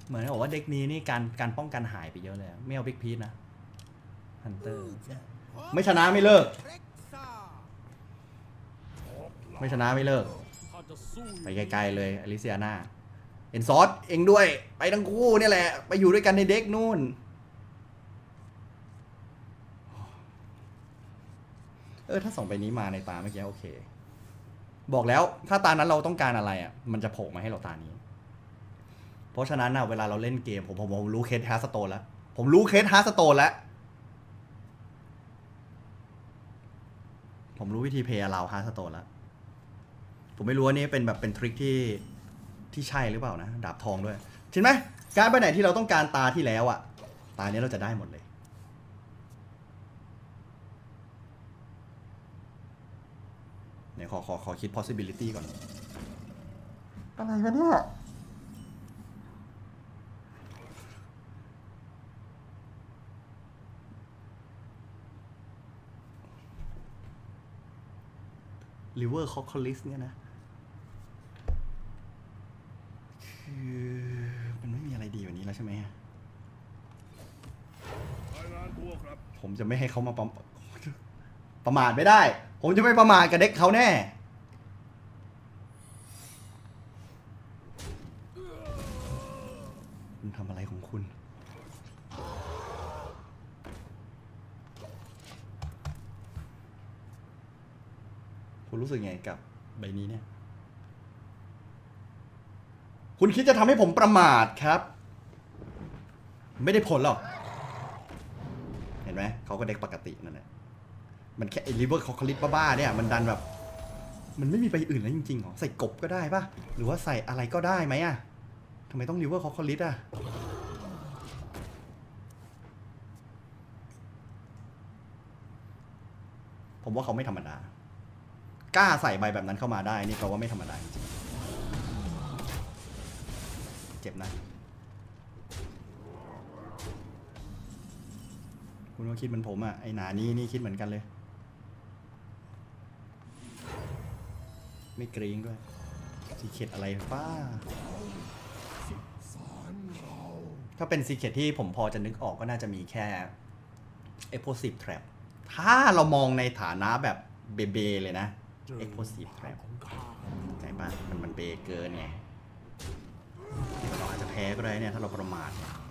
เหมือนบอกว่าเด็กนี้นี่การป้องกันหายไปเยอะเลยไม่เอาบิ๊กพีชนะฮันเตอร์ไม่ชนะไม่เลิกไม่ชนะไม่เลิกไปไกลๆเลยอลิเซียนาเอ็นซอสเองด้วยไปทั้งคู่เนี่ยแหละไปอยู่ด้วยกันในเด็กนู่นถ้าส่งไปนี้มาในตาเมื่อกี้โอเคบอกแล้วถ้าตานั้นเราต้องการอะไรอ่ะมันจะโผล่มาให้เราตานี้เพราะฉะนั้นเวลาเราเล่นเกมผมรู้เคสฮาร์สโตนแล้วผมรู้เคสฮาร์สโตนแล้วผมรู้วิธีเพย์เราฮาร์สโตนแล้วผมไม่รู้ว่านี่เป็นแบบเป็นทริคที่ใช่หรือเปล่านะดาบทองด้วยเห็นไหมการไปไหนที่เราต้องการตาที่แล้วอ่ะตานี้เราจะได้หมดเลยเนี่ยขอคิด possibility ก่อนอะไรวะเนี่ยลิเวอร์คอคคอลิสเนี่ยนะคือมันไม่มีอะไรดีกว่านี้แล้วใช่ไหมผมจะไม่ให้เขามาประมาทไม่ได้ผมจะไม่ประมาทกับเด็กเขาแน่คุณทำอะไรของคุณคุณรู้สึกไงกับใบนี้เนี่ยคุณคิดจะทำให้ผมประมาทครับไม่ได้ผลหรอกเห็นไหมเขาก็เด็กปกตินั่นแหละมันแค่ไอ้ลิเวอร์คอคลิสบ้าๆเนี่ยมันดันแบบมันไม่มีไปอื่นแล้วจริงๆหรอใส่กบก็ได้ป่ะหรือว่าใส่อะไรก็ได้ไหมอะทำไมต้องลิเวอร์คอคลิสอะผมว่าเขาไม่ธรรมดากล้าใส่ใบแบบนั้นเข้ามาได้นี่แปลว่าไม่ธรรมดาจริงเจ็บนะคุณก็คิดเหมือนผมอะไอหนานี่คิดเหมือนกันเลยไม่เกรงด้วยซีเคร็ตอะไรป้าถ้าเป็นซีเคร็ตที่ผมพอจะนึกออกก็น่าจะมีแค่Explosive Trap ถ้าเรามองในฐานะแบบเบเลยนะ Explosive Trap ใช่ปะมันเบเกินไงเราอาจจะแพ้ก็ได้เนี่ยถ้าเราประมาท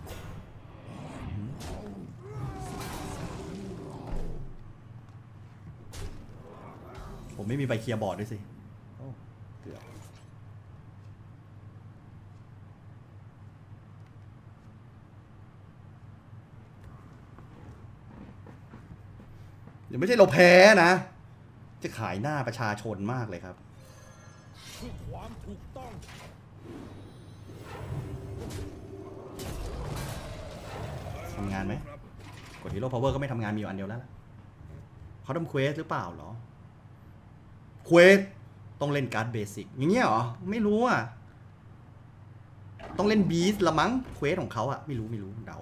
ผมไม่มีใบเคลียร์บอร์ดด้วยสิเกือบเดี๋ยวไม่ใช่เราแพ้นะจะขายหน้าประชาชนมากเลยครับความถูกต้องทำงานไหมกดฮีโร่พาวเวอร์ก็ไม่ทำงานมีอยู่อันเดียวแล้วเขาทำเควสหรือเปล่าเหรอเควสต้องเล่นการ์ดเบสิกอย่างเงี้ยเหรอไม่รู้อ่ะต้องเล่นบีสละมั้งเควสของเขาอ่ะไม่รู้เดา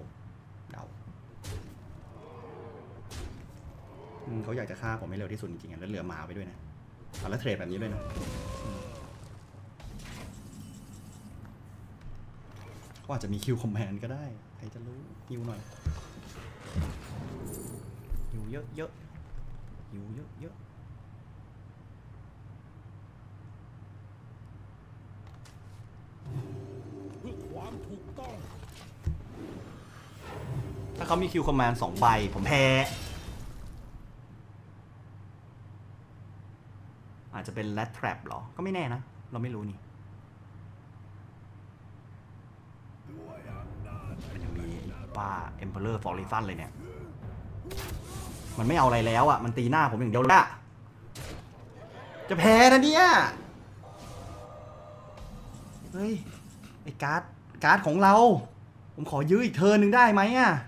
เขาอยากจะฆ่าผมให้เร็วที่สุดจริงๆแล้วเหลือหมาไปด้วยนะแล้วเทรดแบบนี้ด้วยนะก็อาจจะมีคิวคอมแมนด์ก็ได้ใครจะรู้ฮิวหน่อยฮิวเยอะฮิวเยอะเพื่อความถูกต้องถ้าเขามีคิวคอมแมนด์2 ใบผมแพ้อาจจะเป็นแรดแทรปหรอก็ไม่แน่นะเราไม่รู้นี่มันยังมีป้า Emperor Horizon เลยเนี่ยมันไม่เอาอะไรแล้วอ่ะมันตีหน้าผมอย่างเดียวเลยจะแพ้นะเนี่ยเฮ้ยไอ้การ์ดของเราผมขอยื้ออีกเทิร์นหนึ่งได้ไหมอ่ะ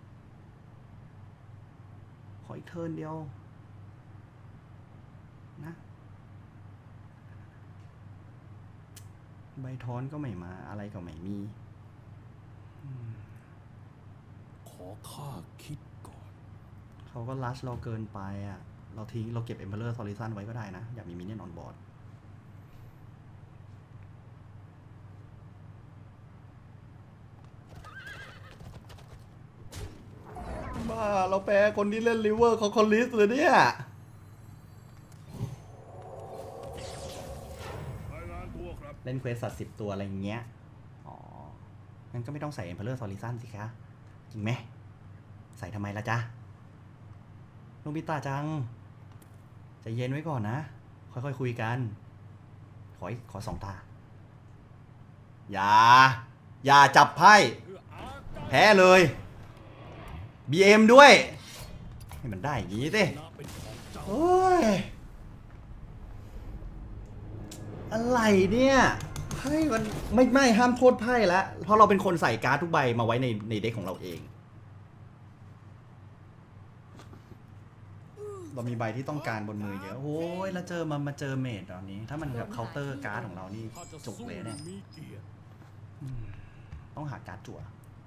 ขออีกเทิร์นเดียวนะใบทอนก็ไม่มาอะไรก็ไม่มีขอข้าคิดก่อนเขาก็ลัชเราเกินไปอ่ะเราทิ้งเราเก็บ Emperor Horizon ไว้ก็ได้นะอยากมีมินเนี่ยนออนบอร์ดบ้าเราแพ้คนที่เล่นริเวอร์เขาคอลิสเลยเนี่ยเล่นเควสสัตว์10 ตัวอะไรอย่างเงี้ยอ๋องั้นก็ไม่ต้องใส่เอ็มเพลเลอร์ซอลิซันสิคะจริงไหมใส่ทำไมล่ะจ๊ะโนบิตะจังใจเย็นไว้ก่อนนะค่อยๆคุยกันขอ2 ตาอย่าจับไพ่แพ้เลย BM ด้วยให้มันได้อย่างนี้สิโอ้ยอะไรเนี่ยไพ่มันไม่ห้ามโทษไพ่แล้วเพราะเราเป็นคนใส่การ์ดทุกใบมาไว้ในเด็กของเราเองเรามีใบที่ต้องการบนมือเยอะโอ้ยแล้วมาเจอเมดตอนนี้ถ้ามันแบบเคาน์เตอร์การ์ดของเรานี่จุกเลยเนี่ยต้องหาการ์ดจั่ว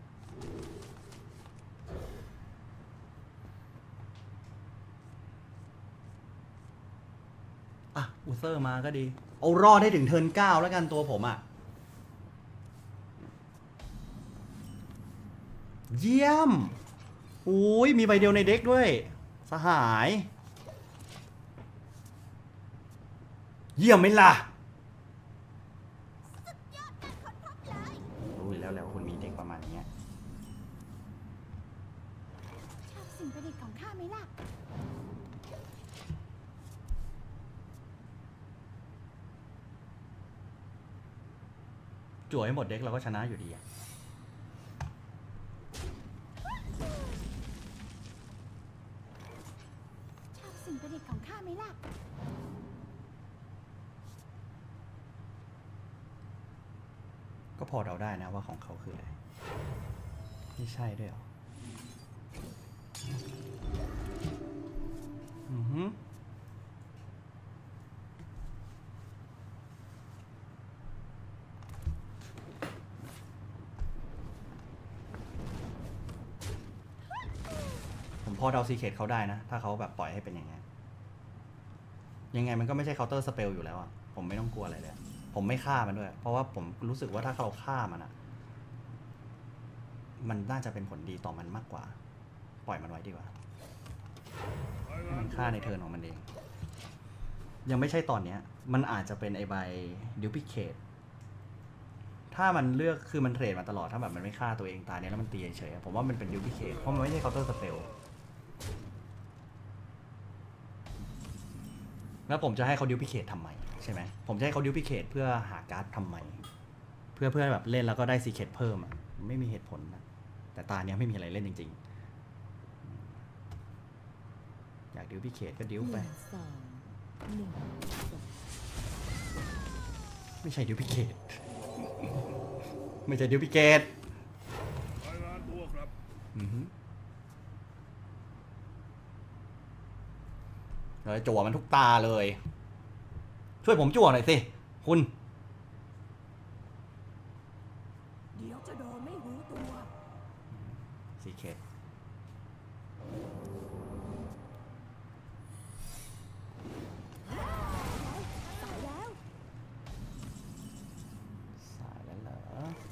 อ่ะอูเซอร์มาก็ดีเอารอดให้ถึงเทิร์น9แล้วกันตัวผมอ่ะเยี่ยมโอ้ยมีใบเดียวในเด็กด้วยสหายเยี่ยมไหมล่ะรู้แล้วคุณมีเด็กประมาณนี้ชอบสิ่งประดิษฐ์ของข้าไหมล่ะจั่วให้หมดเด็กเราก็ชนะอยู่ดีอะชอบสิ่งประดิษฐ์ของข้าไหมล่ะก็พอเดาได้นะว่าของเขาคืออะไรไม่ใช่ด้วยเหรอผมพอเดาซีเคทเขาได้นะถ้าเขาแบบปล่อยให้เป็นอย่างนี้ยังไงมันก็ไม่ใช่เคาน์เตอร์สเปลอยู่แล้วอ่ะผมไม่ต้องกลัวอะไรเลยผมไม่ฆ่ามันด้วยเพราะว่าผมรู้สึกว่าถ้าเราฆ่ามันอ่ะมันน่าจะเป็นผลดีต่อมันมากกว่าปล่อยมันไว้ดีกว่าให้มันฆ่าในเทิร์นของมันเองยังไม่ใช่ตอนเนี้ยมันอาจจะเป็นไอใบดิวพิเคทถ้ามันเลือกคือมันเทรดมาตลอดถ้าแบบมันไม่ฆ่าตัวเองตายเนี้ยแล้วมันตีเฉยๆผมว่ามันเป็นดิวพิเคทเพราะมันไม่ใช่เคาน์เตอร์สเปลแล้วผมจะให้เขาดิวพิเคททำไมใช่ไหมผมจะให้เขาดิวพิเคทเพื่อหาการ์ดทำไมเพื่อแบบเล่นแล้วก็ได้ซีเคทเพิ่มอ่ะไม่มีเหตุผลนะแต่ตาเนี้ยไม่มีอะไรเล่นจริงๆอยากดิวพิเคทก็ดิวไปไม่ใช่ดิวพิเคทไม่ใช่ดิวพิเคทเราจั่วมันทุกตาเลยช่วยผมจั่วหน่อยสิคุณเดี๋ยวจะโดนไม่รู้ตัวซีเคทสายแล้วเหรอ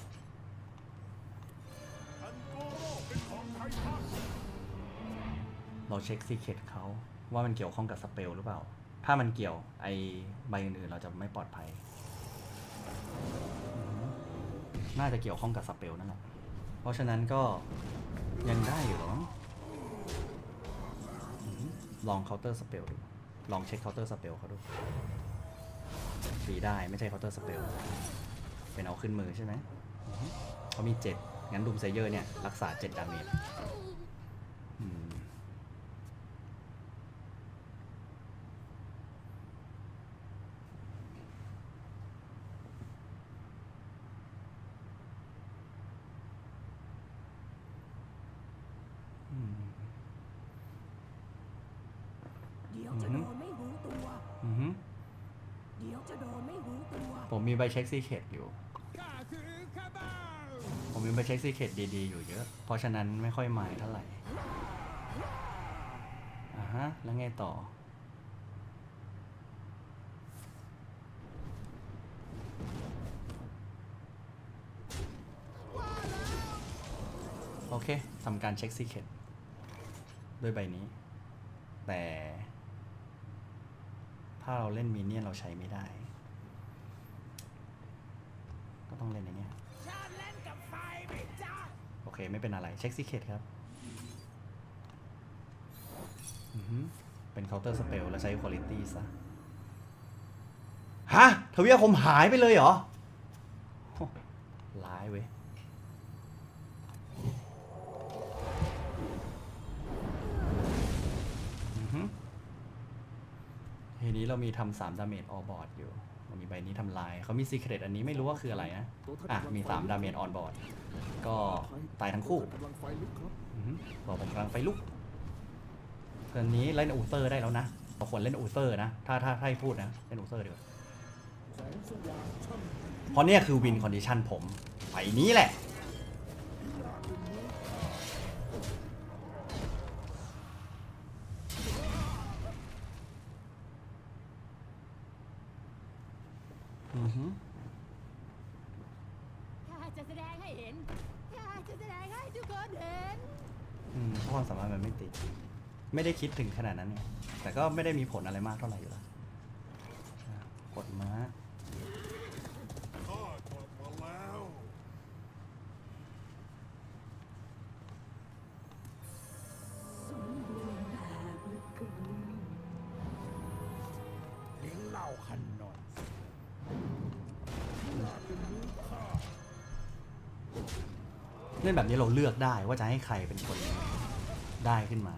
เราเช็คซีเคทเขาว่ามันเกี่ยวข้องกับสเปลหรือเปล่าถ้ามันเกี่ยวไอใบอื่นๆเราจะไม่ปลอดภัยน่าจะเกี่ยวข้องกับสเปลนั่นแหละเพราะฉะนั้นก็ยังได้อยู่หรอลองเคาน์เตอร์สเปลดูลองเช็คเคาน์เตอร์สเปลเขาดูตีได้ไม่ใช่เคาน์เตอร์สเปลเป็นเอาขึ้นมือใช่ไหมเขามี7งั้นดูมไซเยอร์เนี่ยรักษา7 ดาเมจเดี๋ยวจะโดนไม่รู้ตัวเดี๋ยวจะโดนไม่รู้ตัวผมมีใบเช็คซีเคทอยู่ผมมีใบเช็คซีเคทดีๆอยู่เยอะเพราะฉะนั้นไม่ค่อยหมายเท่าไหร่แล้วไงต่อโอเคทำการเช็คซีเคทด้วยใบนี้ แต่ถ้าเราเล่นมินเนี่ยนเราใช้ไม่ได้ ก็ต้องเล่นในนี้โอเคไม่เป็นอะไรเช็คซีเคทครับเป็นเคาน์เตอร์สเปลแล้วใช้คุณภาพซะฮะทวีอาคมหายไปเลยเหรอร้ายเว้ยทีนี้เรามีทำ3 ดาเมจออบอร์ดอยู่เรามีใบนี้ทำลายเขามีซีเครตอันนี้ไม่รู้ว่าคืออะไรนะมี3 ดาเมจออนบอร์ดก็ตายทั้งคู่บอกผมกำลังไฟลุกตอนนี้เล่นอูเซอร์ได้แล้วนะเราควรเล่นอูเซอร์นะถ้าให้พูดนะเล่นอูเซอร์ดีกว่าเพราะเนี่ยคือวินคอนดิชันผมไปนี้แหละข้าจะแสดงให้เห็นข้าจะแสดงให้ทุกคนเห็นเพราะความสามารถมันไม่ติดไม่ได้คิดถึงขนาดนั้นเนี่ยแต่ก็ไม่ได้มีผลอะไรมากเท่าไหร่อยู่แล้วกดม้าเล่นแบบนี้เราเลือกได้ว่าจะให้ใครเป็นคนได้ขึ้นมา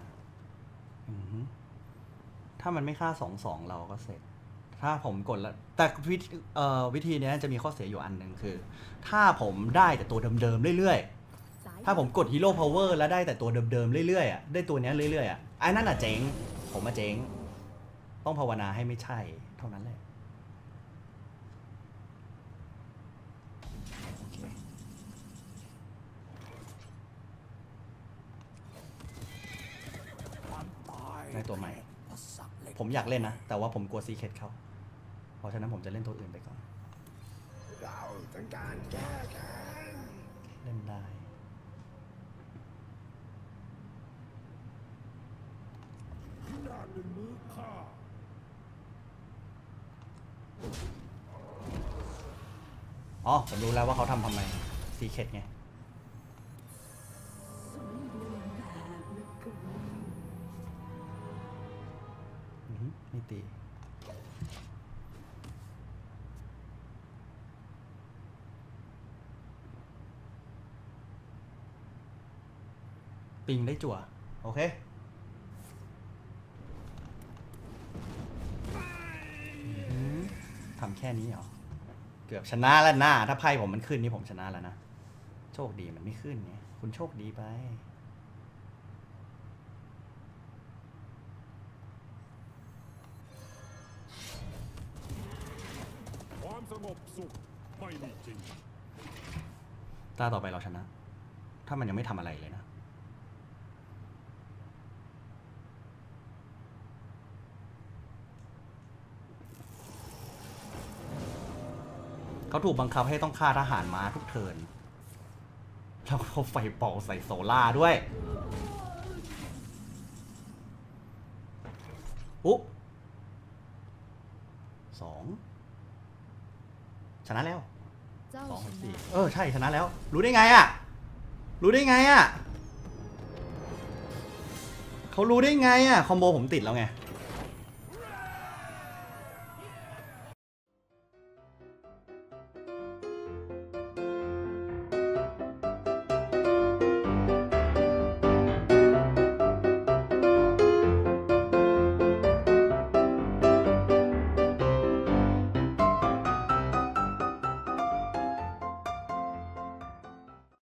ถ้ามันไม่ฆ่า2-2เราก็เสร็จถ้าผมกดแล้วแต่วิธีนี้จะมีข้อเสียอยู่อันหนึ่งคือถ้าผมได้แต่ตัวเดิมๆเรื่อยๆถ้าผมกดฮีโร่พาวเวอร์แล้วได้แต่ตัวเดิมๆเรื่อยๆได้ตัวนี้เรื่อยๆไอ้นั่นเจ๊งผมเจ๊งต้องภาวนาให้ไม่ใช่เท่านั้นแหละในตัวใหม่ผมอยากเล่นนะแต่ว่าผมกลัวซีเคทเขาเพราะฉะนั้นผมจะเล่นตัวอื่นไปก่อนเราต้องการแก้แค้นเล่นได้อ๋อผมรู้แล้วว่าเขาทำไมซีเคทไงไม่ตีปิงได้จั่วโอเคทำแค่นี้เหรอเกือบชนะแล้วนะถ้าไพ่ผมมันขึ้นนี่ผมชนะแล้วนะโชคดีมันไม่ขึ้นไงคุณโชคดีไปสงบสุขไม่มีจริงตาต่อไปเราชนะถ้ามันยังไม่ทำอะไรเลยนะเขาถูกบังคับให้ต้องฆ่าทหารม้าทุกเทิร์นแล้วเขาไฟเป่าใส่โซล่าด้วยอุ๊บ2ชนะแล้ว2-4ใช่ชนะแล้วรู้ได้ไงอ่ะรู้ได้ไงอ่ะเขารู้ได้ไงอ่ะคอมโบผมติดแล้วไง